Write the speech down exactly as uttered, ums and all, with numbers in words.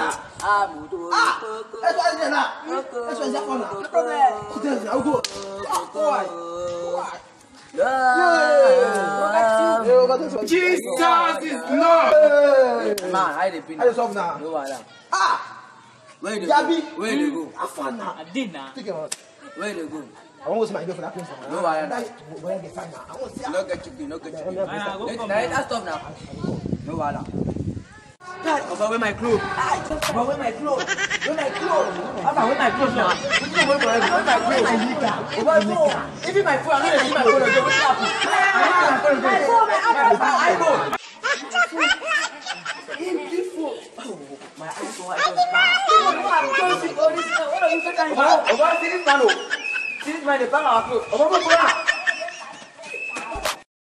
là. Ah, mon dos. Ah, est-ce que c'est là? Est-ce que c'est là? Le problème. Putain, c'est un go. Ah, ouais. Jesus is Lord. Man, I dey pin. I dey solve now. No wahala. Ah, Where you dey Yabi. go? Where you dey go? Afana. Adina. Take it on. Where you dey go? I want to see my girl for that place. No wahala. When I get fine now, I want to see her. No get chicken, no get chicken. Ah, go Let- come Now now. that stop now. No wahala. Dad, Oba, wear my clothes. Oba, wear my clothes. Wear my clothes. Abba, where my clothes now? Wear my clothes. Oba, no. Even my phone, I'm not see my phone. What's happening? My phone, my iPhone. Beautiful. Oh, my iPhone. What are you talking about? Oba, see this man. See this man, they bang our clothes. Oba, go for that.